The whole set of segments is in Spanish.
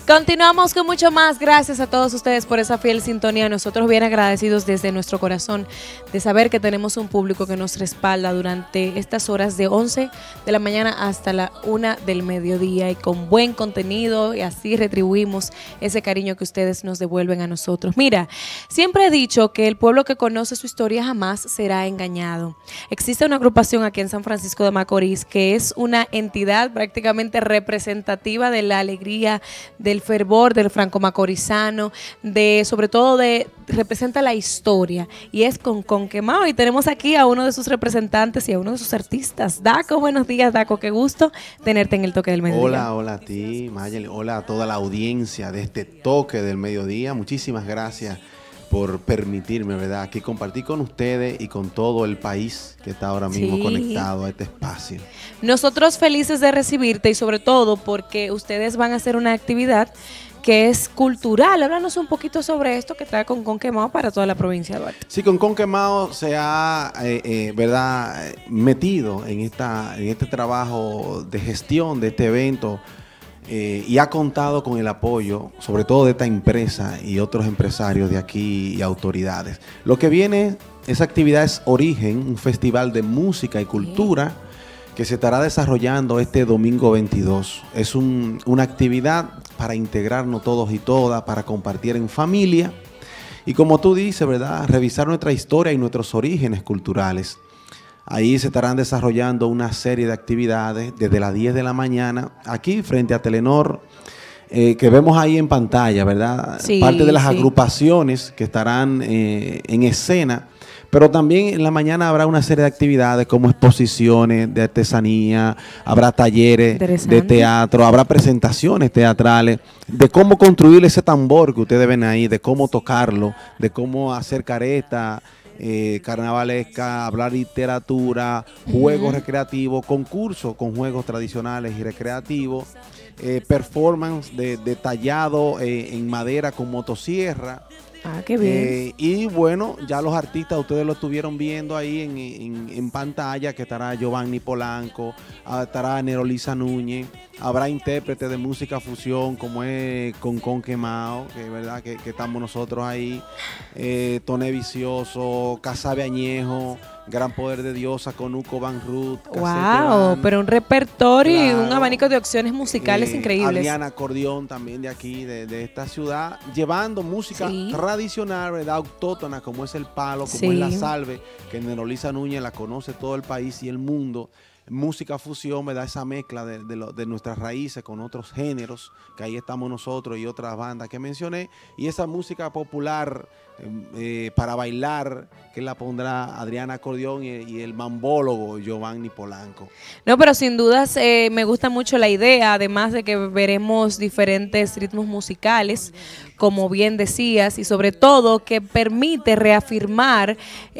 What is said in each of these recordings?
Continuamos con mucho más. Gracias a todos ustedes por esa fiel sintonía. Nosotros bien agradecidos desde nuestro corazón de saber que tenemos un público que nos respalda durante estas horas de 11 de la mañana hasta la 1 del mediodía y con buen contenido, y así retribuimos ese cariño que ustedes nos devuelven a nosotros. Mira, siempre he dicho que el pueblo que conoce su historia jamás será engañado. Existe una agrupación aquí en San Francisco de Macorís que es una entidad prácticamente representativa de la alegría, del fervor del franco macorizano, sobre todo representa la historia, y es Concón Quemao, y tenemos aquí a uno de sus representantes y a uno de sus artistas. Daco, buenos días, Daco, qué gusto tenerte en el Toque del Mediodía. Hola a ti, Mayeli, hola a toda la audiencia de este Toque del Mediodía. Muchísimas gracias por permitirme, ¿verdad?, aquí compartir con ustedes y con todo el país que está ahora mismo conectado a este espacio. Nosotros felices de recibirte, y sobre todo porque ustedes van a hacer una actividad que es cultural. Háblanos un poquito sobre esto que trae Concón Quemao para toda la provincia de Duarte. Sí, Concón Quemao se ha ¿verdad?, metido en este trabajo de gestión de este evento. Y ha contado con el apoyo, sobre todo de esta empresa y otros empresarios de aquí y autoridades. Lo que viene, esa actividad es Origen, un festival de música y cultura que se estará desarrollando este domingo 22. Es una actividad para integrarnos todos y todas, para compartir en familia y, como tú dices, ¿verdad?, revisar nuestra historia y nuestros orígenes culturales. Ahí se estarán desarrollando una serie de actividades desde las 10 de la mañana, aquí frente a Telenor, que vemos ahí en pantalla, ¿verdad? Sí, parte de las agrupaciones que estarán en escena, pero también en la mañana habrá una serie de actividades como exposiciones de artesanía, habrá talleres de teatro, habrá presentaciones teatrales, de cómo construir ese tambor que ustedes ven ahí, de cómo tocarlo, de cómo hacer careta, carnavalesca, hablar literatura, juegos recreativos, concursos con juegos tradicionales y recreativos, performance de tallado en madera con motosierra. Ah, qué bien. Y bueno, ya los artistas ustedes lo estuvieron viendo ahí en pantalla, que estará Giovanni Polanco, estará Nerolisa Núñez, habrá intérpretes de música fusión como es Concón Quemao, que es verdad que estamos nosotros ahí, Toné Vicioso, Casabe Añejo, Gran Poder de Diosa, Conuco Van Ruth. Wow, pero un repertorio y un abanico de opciones musicales increíbles. Adriana Acordeón también de aquí, de esta ciudad, llevando música tradicional, ¿verdad?, autóctona, como es el palo, como es la salve, que Nerolisa Núñez la conoce todo el país y el mundo. Música fusión, ¿verdad?, esa mezcla de nuestras raíces con otros géneros, que ahí estamos nosotros y otras bandas que mencioné, y esa música popular para bailar, que la pondrá Adriana Acordeón y el mambólogo Giovanni Polanco. No, pero sin dudas me gusta mucho la idea, además de que veremos diferentes ritmos musicales, como bien decías, y sobre todo que permite reafirmar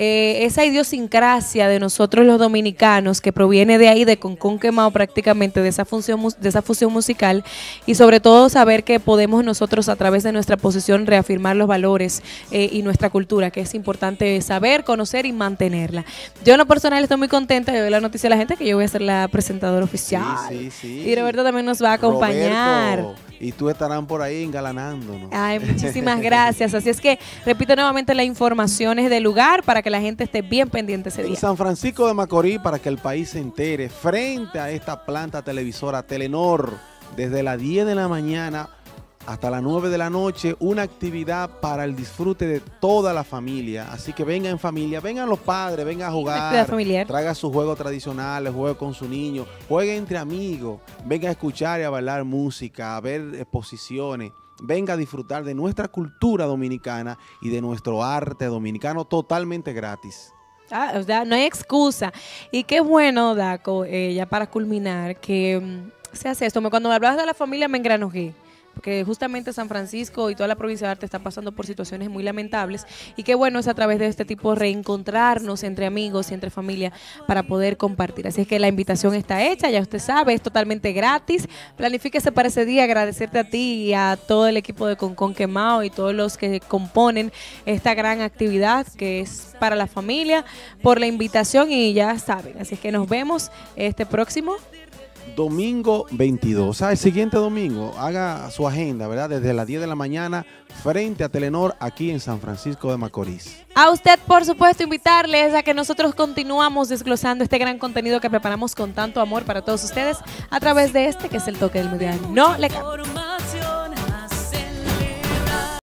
esa idiosincrasia de nosotros los dominicanos, que proviene de ahí, de Concón Quemao, prácticamente de esa fusión musical, y sobre todo saber que podemos nosotros, a través de nuestra posición, reafirmar los valores y nuestra cultura, que es importante saber, conocer y mantenerla. Yo en lo personal estoy muy contenta de ver la noticia de la gente que yo voy a ser la presentadora oficial. Sí. Y Roberto también nos va a acompañar. Roberto, y tú estarán por ahí engalanándonos. Ay, muchísimas gracias. Así es que repito nuevamente las informaciones del lugar para que la gente esté bien pendiente ese día. En San Francisco de Macorís, para que el país se entere, frente a esta planta televisora Telenor, desde las 10 de la mañana hasta las 9 de la noche, una actividad para el disfrute de toda la familia. Así que vengan en familia, vengan los padres, vengan a jugar, traiga sus juegos tradicionales, juegue con su niño, juegue entre amigos, venga a escuchar y a bailar música, a ver exposiciones. Venga a disfrutar de nuestra cultura dominicana y de nuestro arte dominicano totalmente gratis. O sea, no hay excusa. Y qué bueno, Daco, ya para culminar, que se hace esto. Cuando me hablabas de la familia me engranojé, porque justamente San Francisco y toda la provincia de Duarte está pasando por situaciones muy lamentables, y qué bueno es a través de este tipo reencontrarnos entre amigos y entre familia para poder compartir. Así es que la invitación está hecha, ya usted sabe, es totalmente gratis. Planifíquese para ese día. Agradecerte a ti y a todo el equipo de Concón Quemao y todos los que componen esta gran actividad que es para la familia, por la invitación, y ya saben, así es que nos vemos este próximo domingo 22, o sea, el siguiente domingo, haga su agenda, ¿verdad? Desde las 10 de la mañana, frente a Telenor, aquí en San Francisco de Macorís. A usted, por supuesto, invitarles a que nosotros continuamos desglosando este gran contenido que preparamos con tanto amor para todos ustedes a través de este que es el Toque del Mediodía. No le cambie.